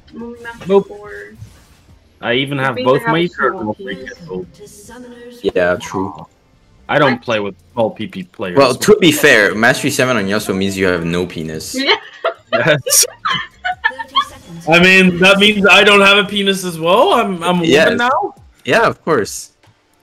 I'm only master Nope. 4. I even have means both I have my a turtles small for 3 penis. years old. Yeah, true. I don't play with small PP players. Well, to be fair, Mastery 7 on Yasuo means you have no penis. Yeah. Yes. I mean, that means I don't have a penis as well. I'm a woman Yes. now. Yeah, of course.